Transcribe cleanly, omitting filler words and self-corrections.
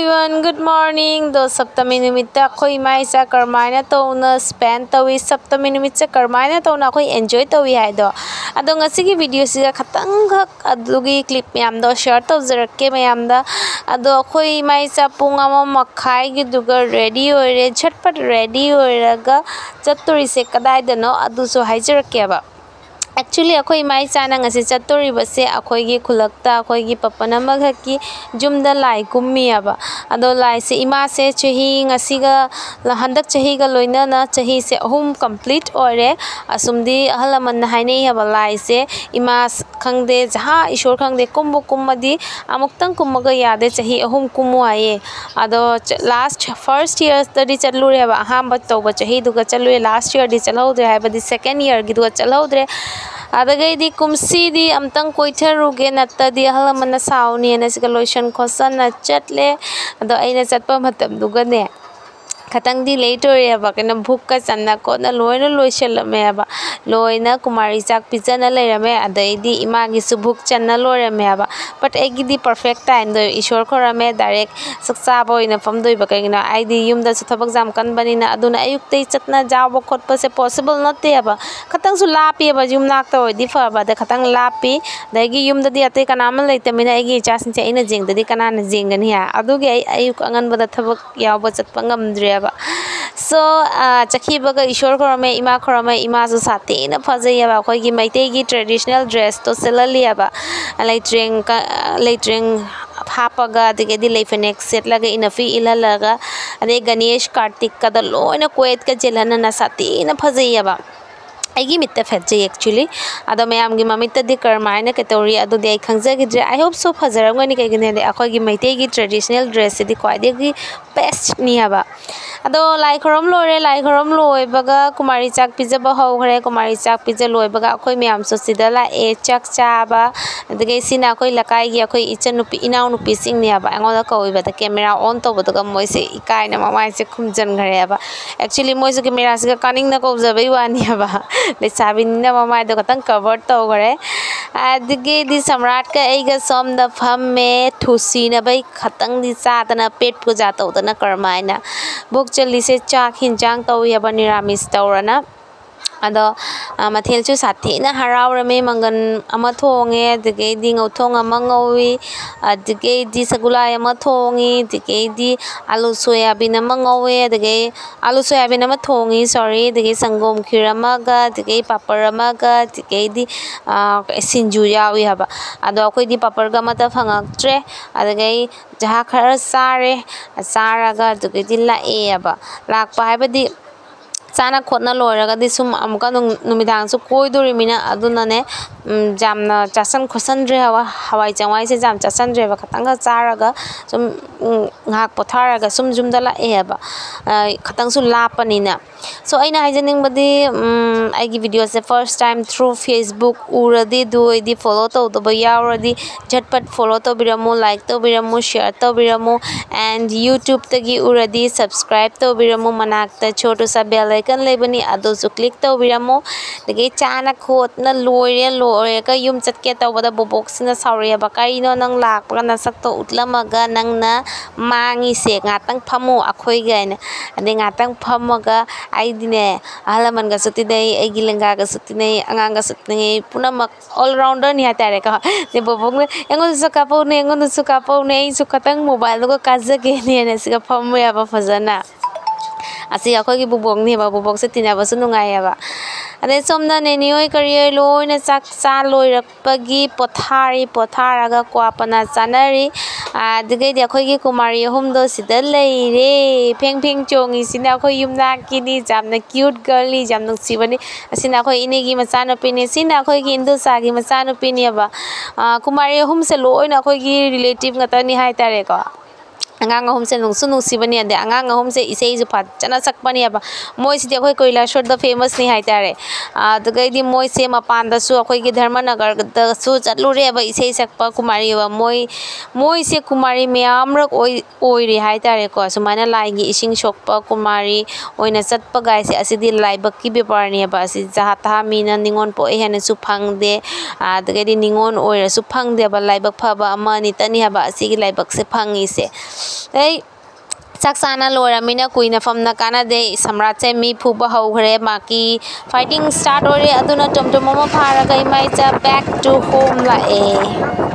everyone, good morning. Do Saptami numitta khoi mai sa karmaina to na spend tawi Saptami numit sa karmaina to na khoi enjoy tawi hai do. Ado ngasi ki video siga khatang khak adugi clip myam do share to zarakke myam da ado khoi mai sa pung ama makhai gi duga ready oire chatpat ready oiraga chaturi se kadai da no adu so haijarakke ba. Actually, ako'y may sana nga si Chatori base ako'y gi kulakta ako'y gi papana maghaki jumda lai kummiya ba ado lai se ima se chahi nga siga handak chahi ga loina na chahi se ahum complete ore asumdi halaman na hainei haba lai se ima khangde jaha ishor khangde kumbu kummadi amuktang kummaga yade chahi ahum kumu aye ado last first year study chalure ba ahamba toba chahi duga chalure last year di chalhodre haba di second year gi duga chalhodre Adagai di kumsi di amtang koitharuge natta di halamana sauni na sikalotion khosan na chatle ado aina chatpa matam duga ne khatang di later ya ba kana bhukka channa ko na loina loiselame ba loina kumari chak pijana leirame adai di ima gi subuk channa lorame ba but egi di perfect time do ishor khorame direct saksa boina famdoi ba kaina ai di yumda thabak jam kan bani na aduna ayuktei chatna jaw khotpa se possible not te ba khatang su lapi ba jum nak to di fa ba da khatang lapi dagi yumda di ate kanama leitamina egi chasin che ina jing di kana na jingani ha adugi ayuk angan ba da thabak yaw ba chatpa ngamdre So chakhi baga ishor khorame ima su sate na phajai ba khoi gi maitei gi traditional dress to selali ba leitring hapaga dige di leifanek set laga inafi ilalaga ade Ganesh Kartik kada loina koet ka jelana na sate na phajai ba Agi mitta fetjay actually ado mayam gi mamitta di karmaina category ado di khangjagidre I hope so phajarangani kaigine de akhoi gi maitei gi traditional dress di kwaide gi best ni haba ado lai khorom loi baga kumari chak pijaba hogre kumari chak pija loi baga akhoi mayam so sidala e chak chaba dige sina akhoi lakai gi akhoi ichanupi inau nupi sing ni haba angoda koi ba the camera on to bodaga moi se ikai na mamai se khumjan gare haba actually moi se camera se kaning na ko jabai wani haba le sabinna mama do katang cover to gore adige di samrat ka eiga som da pham me thusi na bai khatang di cha tana pet puja to tana karmaina bok chali se chak hinjang to ya baniramis tawrana ado mathel chu sathi na haraurame mangan ama thonge dige di ngauthong ama ngawi dige di sagula ama thongi dige di alu soyabin ama ngawe dige alu soyabin ama thongi sorry dige sangom khirama ga dige papar ama ga dige di sinju yawi haba ado akoi di papar ga mata phangaktre dige jaha khara sare saraga dige di la e aba lakpa haibadi Sana khotna loiraga di sum amka numidang su koidori mina aduna ne jamna chasan khosandre hawai changwai se jam chasandre ba khatanga charaga sum ngak potharaga sum jumdala eba khatang su lapanina so aina haijaning badi aigi video se first time through Facebook uradi duidi follow to do yauradi jhatpat follow to biramu like to biramu share to biramu and YouTube tagi uradi subscribe to biramu manakta chotu sa bell kan lebani ado su click to biramo dege chana khot na loire ka yum chatke to bada bobok sina sauri ba kai no nang lak pra na sak to utlamaga nang na mangi se ngatang phamo akhoi gaina ade ngatang phamaga ai dine alaman ga suti dei egi lenga ga suti nei anga ga suti nei punamak all rounder ni hatare ka ne bobok ne engon su kapo ne su katang mobile go kazage ne ne siga phamo ya ba fazana Asi akhoi gi bubong ni ba bubong se tina ba su nungai ba ane somna ne nioi career loina chak cha loirakpagi potharaga kwapana chanari adige di akhoi gi kumari hum do sida leire pheng chongi sina akhoi yumna kini jamna cute girl ni jamna sibani asina akhoi ine gi machana pini sina akhoi gi indu sa gi machana pini ba kumari hum se loina akhoi gi relative ngata ni hai tare ko angang home se nungsu sibani ade angang home se isei ju phat chana sakpani aba moi si akhoi Kailaswar the famous ni haitare adugai di moi se mapan da su akhoi gi Dharmanagar da su chatlure aba isei sakpa kumari aba moi se kumari myam rak oi ri haitare ko sumana lai gi ising sokpa kumari oina chatpa gai se asidi lai bakki bepar ni aba si jaha ta mina ningon po e hana su phangde adugai di ningon oira su phangde aba lai bak phaba ama ni tani aba asigi lai bak se phangi se Saksana loramina kuina famna kana de samrat se mi phuba haughre maki fighting start ore aduna tomtom ma phara kai mai cha back to home la e